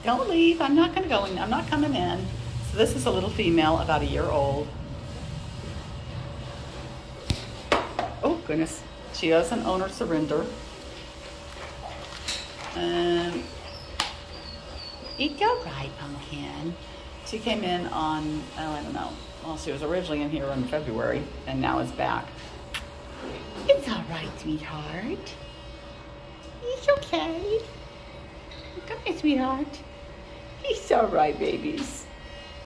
Don't leave. I'm not going. I'm not coming in. So this is a little female, about a year old. Oh, goodness. She has an owner surrender. Eat right, Pumpkin. She came in on, oh, I don't know. Well, she was originally in here in February and now is back. It's all right, sweetheart. It's okay. Come here, sweetheart. It's all right, babies.